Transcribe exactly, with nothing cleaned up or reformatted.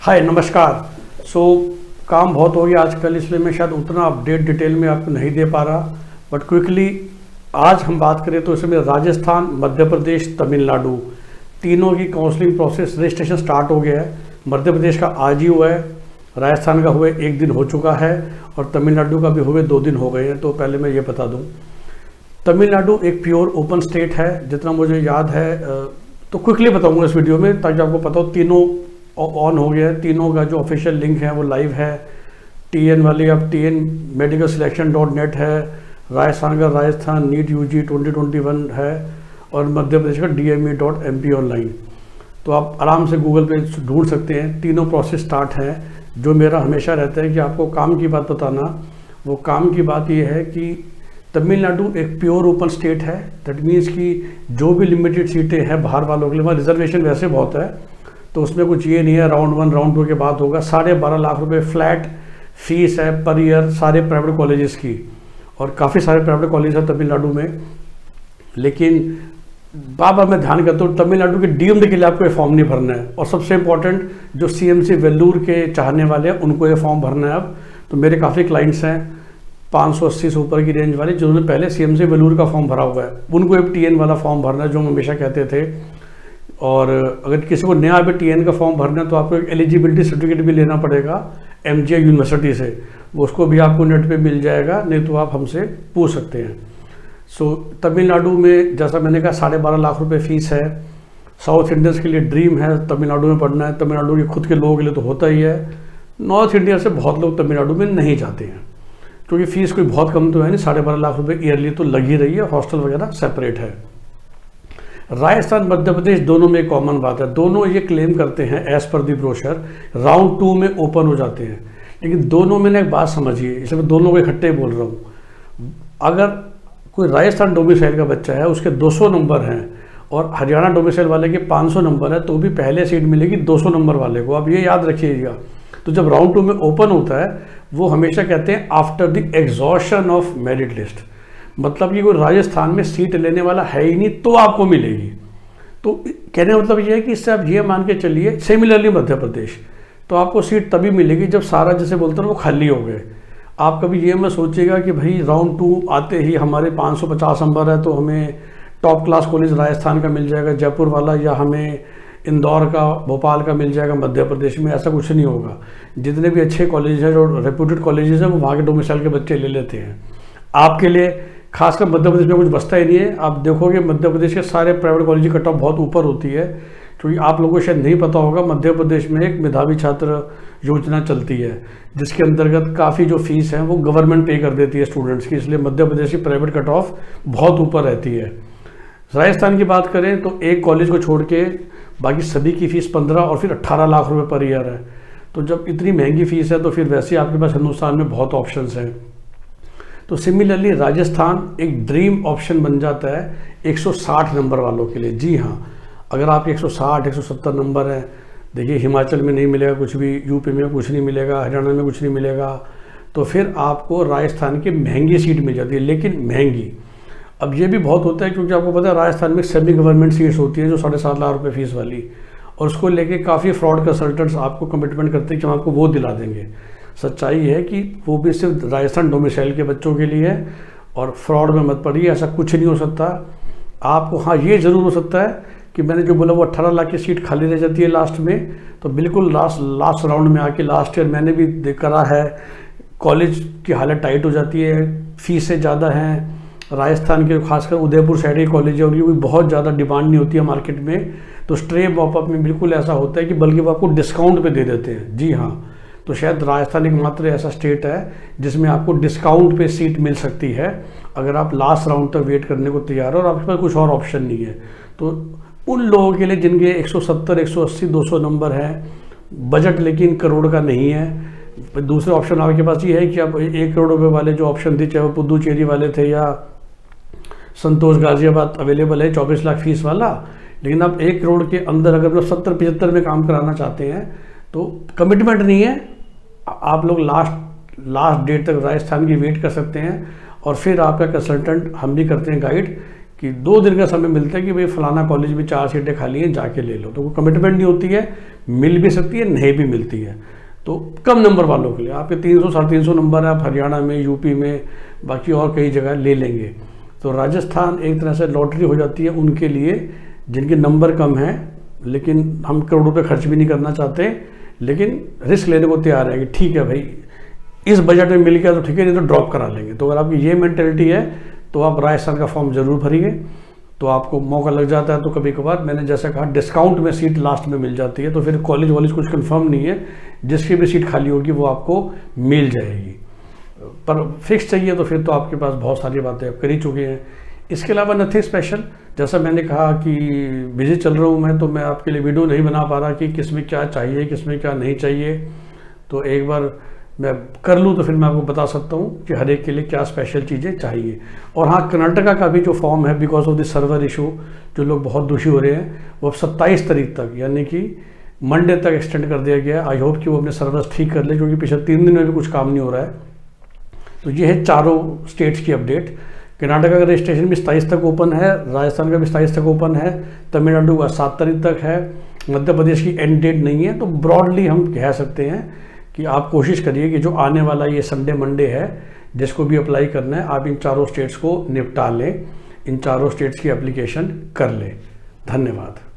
हाय नमस्कार। सो so, काम बहुत हो गया आजकल, इसलिए मैं शायद उतना अपडेट डिटेल में आपको नहीं दे पा रहा, बट क्विकली आज हम बात करें तो इसमें राजस्थान, मध्य प्रदेश, तमिलनाडु तीनों की काउंसलिंग प्रोसेस रजिस्ट्रेशन स्टार्ट हो गया है। मध्य प्रदेश का आज ही हुआ है, राजस्थान का हुए एक दिन हो चुका है और तमिलनाडु का भी हुए दो दिन हो गए हैं। तो पहले मैं ये बता दूँ, तमिलनाडु एक प्योर ओपन स्टेट है जितना मुझे याद है, तो क्विकली बताऊँगा इस वीडियो में ताकि आपको पता हो। तीनों ऑन हो गया है, तीनों का जो ऑफिशियल लिंक है वो लाइव है। टीएन वाली अब T N medical selection dot net है, राजस्थान का Rajasthan NEET UG twenty twenty one है और मध्य प्रदेश का D M E dot M P online. तो आप आराम से गूगल पे ढूंढ सकते हैं, तीनों प्रोसेस स्टार्ट है। जो मेरा हमेशा रहता है कि आपको काम की बात बताना, वो काम की बात ये है कि तमिलनाडु एक प्योर ओपन स्टेट है। दैट मीन्स कि जो भी लिमिटेड सीटें हैं बाहर वालों के लिए, वहाँ रिजर्वेशन वैसे बहुत है, तो उसमें कुछ ये नहीं है राउंड वन राउंड टू के बाद होगा। साढ़े बारह लाख रुपए फ्लैट फीस है पर ईयर सारे प्राइवेट कॉलेजेस की, और काफ़ी सारे प्राइवेट कॉलेज है तमिलनाडु में। लेकिन बार बार मैं ध्यान करता हूँ, तमिलनाडु के डीएमडी के लिए आपको ये फॉर्म नहीं भरना है। और सबसे इंपॉर्टेंट, जो सीएमसी वेल्लूर के चाहने वाले हैं उनको ये फॉर्म भरना है अब। तो मेरे काफ़ी क्लाइंट्स हैं पाँच सौ अस्सी से ऊपर की रेंज वाले, जिन्होंने पहले सीएमसी वेल्लूर का फॉर्म भरा हुआ है, उनको एक टीएन वाला फॉर्म भरना है जो हम हमेशा कहते थे। और अगर किसी को नया भी टीएन का फॉर्म भरना है तो आपको एक एलिजिबिलिटी सर्टिफिकेट भी लेना पड़ेगा एमजीए यूनिवर्सिटी से, वो उसको भी आपको नेट पे मिल जाएगा, नहीं तो आप हमसे पूछ सकते हैं। सो so, तमिलनाडु में जैसा मैंने कहा साढ़े बारह लाख रुपए फीस है। साउथ इंडियंस के लिए ड्रीम है तमिलनाडु में पढ़ना है, तमिलनाडु के खुद के लोगों के लिए तो होता ही है। नॉर्थ इंडिया से बहुत लोग तमिलनाडु में नहीं जाते हैं क्योंकि फीस कोई बहुत कम तो है नहीं, साढ़े बारह लाख रुपये ईयरली तो लग ही रही है, हॉस्टल वगैरह सेपरेट है। राजस्थान मध्य प्रदेश दोनों में कॉमन बात है, दोनों ये क्लेम करते हैं as per the brochure round two में ओपन हो जाते हैं। लेकिन दोनों में ना एक बात समझिए, इसलिए मैं दोनों को इकट्ठे बोल रहा हूँ। अगर कोई राजस्थान डोमिसाइल का बच्चा है, उसके दो सौ नंबर हैं और हरियाणा डोमिसाइल वाले के पाँच सौ नंबर है, तो भी पहले सीट मिलेगी दो सौ नंबर वाले को। आप ये याद रखिएगा। तो जब राउंड टू में ओपन होता है, वो हमेशा कहते हैं after the exhaustion of merit list, मतलब कि कोई राजस्थान में सीट लेने वाला है ही नहीं तो आपको मिलेगी। तो कहने का मतलब ये है कि इससे आप ये मान के चलिए, सिमिलरली मध्य प्रदेश, तो आपको सीट तभी मिलेगी जब सारा जैसे बोलते हैं वो खाली हो गए। आप कभी ये मत सोचिएगा कि भाई राउंड टू आते ही हमारे पाँच सौ पचास नंबर है तो हमें टॉप क्लास कॉलेज राजस्थान का मिल जाएगा, जयपुर वाला, या हमें इंदौर का, भोपाल का मिल जाएगा मध्य प्रदेश में। ऐसा कुछ नहीं होगा। जितने भी अच्छे कॉलेज हैं, जो रेप्यूटेड कॉलेजेस हैं, वो वहाँ के डोमिसाइल के बच्चे ले लेते हैं। आपके लिए खासकर मध्य प्रदेश में कुछ बचता ही नहीं है। आप देखोगे मध्य प्रदेश के सारे प्राइवेट कॉलेज की कट ऑफ बहुत ऊपर होती है, क्योंकि आप लोगों को शायद नहीं पता होगा, मध्य प्रदेश में एक मेधावी छात्र योजना चलती है जिसके अंतर्गत काफ़ी जो फीस है वो गवर्नमेंट पे कर देती है स्टूडेंट्स की, इसलिए मध्य प्रदेश की प्राइवेट कट ऑफ बहुत ऊपर रहती है। राजस्थान की बात करें तो एक कॉलेज को छोड़ के बाकी सभी की फ़ीस पंद्रह और फिर अट्ठारह लाख रुपये पर ईयर है। तो जब इतनी महंगी फ़ीस है तो फिर वैसे आपके पास हिंदुस्तान में बहुत ऑप्शंस हैं। तो सिमिलरली राजस्थान एक ड्रीम ऑप्शन बन जाता है एक सौ साठ नंबर वालों के लिए। जी हाँ, अगर आप एक सौ साठ एक सौ सत्तर नंबर हैं, देखिए हिमाचल में नहीं मिलेगा कुछ भी, यूपी में कुछ नहीं मिलेगा, हरियाणा में कुछ नहीं मिलेगा, तो फिर आपको राजस्थान की महंगी सीट मिल जाती है, लेकिन महंगी। अब ये भी बहुत होता है क्योंकि आपको पता है राजस्थान में सेमी गवर्नमेंट सीट्स होती हैं जो साढ़े सात लाख रुपये फीस वाली, और उसको लेके काफ़ी फ्रॉड कंसल्टेंट्स आपको कमिटमेंट करते हैं कि हम आपको वो दिला देंगे। सच्चाई है कि वो भी सिर्फ राजस्थान डोमिसाइल के बच्चों के लिए है, और फ्रॉड में मत पड़िए, ऐसा कुछ नहीं हो सकता आपको। हाँ, ये ज़रूर हो सकता है कि मैंने जो बोला वो अट्ठारह लाख की सीट खाली रह जाती है लास्ट में, तो बिल्कुल लास्ट लास्ट राउंड में आके लास्ट ईयर मैंने भी देख करा है, कॉलेज की हालत टाइट हो जाती है, फीसें ज़्यादा हैं। राजस्थान के खासकर उदयपुर साइड के कॉलेज है, उनकी कोई बहुत ज़्यादा डिमांड नहीं होती है मार्केट में, तो स्ट्रे मॉपअप में बिल्कुल ऐसा होता है कि बल्कि वो आपको डिस्काउंट पे दे देते हैं। जी हाँ, तो शायद राजस्थान एकमात्र ऐसा स्टेट है जिसमें आपको डिस्काउंट पे सीट मिल सकती है अगर आप लास्ट राउंड तक वेट करने को तैयार हो और आपके पास कुछ और ऑप्शन नहीं है। तो उन लोगों के लिए जिनके एक सौ सत्तर, एक सौ अस्सी, दो सौ नंबर है, बजट लेकिन करोड़ का नहीं है, दूसरे ऑप्शन आपके पास ये है कि आप एक करोड़ रुपये वाले जो ऑप्शन थे, चाहे वो पुदुचेरी वाले थे या संतोष गाजियाबाद अवेलेबल है चौबीस लाख फीस वाला, लेकिन आप एक करोड़ के अंदर अगर मतलब सत्तर पचहत्तर में काम कराना चाहते हैं तो कमिटमेंट नहीं है, आप लोग लास्ट लास्ट डेट तक राजस्थान की वेट कर सकते हैं। और फिर आपका कंसल्टेंट हम भी करते हैं गाइड कि दो दिन का समय मिलता है कि भाई फलाना कॉलेज में चार सीटें खाली हैं, जाके ले लो। तो वो कमिटमेंट नहीं होती है, मिल भी सकती है, नहीं भी मिलती है। तो कम नंबर वालों के लिए आपके तीन सौ साढ़े तीन सौ नंबर आप हरियाणा में, यूपी में, बाकी और कई जगह ले लेंगे। तो राजस्थान एक तरह से लॉटरी हो जाती है उनके लिए जिनके नंबर कम हैं, लेकिन हम करोड़ रुपये खर्च भी नहीं करना चाहते, लेकिन रिस्क लेने को तैयार है कि ठीक है भाई इस बजट में मिल गया तो ठीक है, नहीं तो ड्रॉप करा लेंगे। तो अगर आपकी ये मेंटेलिटी है तो आप राजस्थान का फॉर्म जरूर भरिए, तो आपको मौका लग जाता है। तो कभी कभार मैंने जैसा कहा डिस्काउंट में सीट लास्ट में मिल जाती है, तो फिर कॉलेज वॉलेज कुछ कंफर्म नहीं है, जिसकी भी सीट खाली होगी वो आपको मिल जाएगी। पर फिक्स चाहिए तो फिर तो आपके पास बहुत सारी बातें आप कर ही चुके हैं। इसके अलावा नथिंग स्पेशल, जैसा मैंने कहा कि बिजी चल रहा हूँ मैं, तो मैं आपके लिए वीडियो नहीं बना पा रहा कि किस में क्या चाहिए, किस में क्या नहीं चाहिए। तो एक बार मैं कर लूँ तो फिर मैं आपको बता सकता हूँ कि हर एक के लिए क्या स्पेशल चीज़ें चाहिए। और हाँ, कर्नाटका का भी जो फॉर्म है because of the server issue जो लोग बहुत दुखी हो रहे हैं, वो अब सत्ताईस तारीख तक यानी कि मंडे तक एक्सटेंड कर दिया गया है। आई होप कि वो अपने सर्वर्स ठीक कर ले, क्योंकि पिछले तीन दिन में भी कुछ काम नहीं हो रहा है। तो ये है चारों स्टेट्स की अपडेट। कर्नाटका का रजिस्ट्रेशन भी सताईस तक ओपन है, राजस्थान का भी सताईस तक ओपन है, तमिलनाडु का सात तारीख तक है, मध्य प्रदेश की एंड डेट नहीं है। तो ब्रॉडली हम कह सकते हैं कि आप कोशिश करिए कि जो आने वाला ये संडे मंडे है जिसको भी अप्लाई करना है, आप इन चारों स्टेट्स को निपटा लें, इन चारों स्टेट्स की एप्लीकेशन कर लें। धन्यवाद।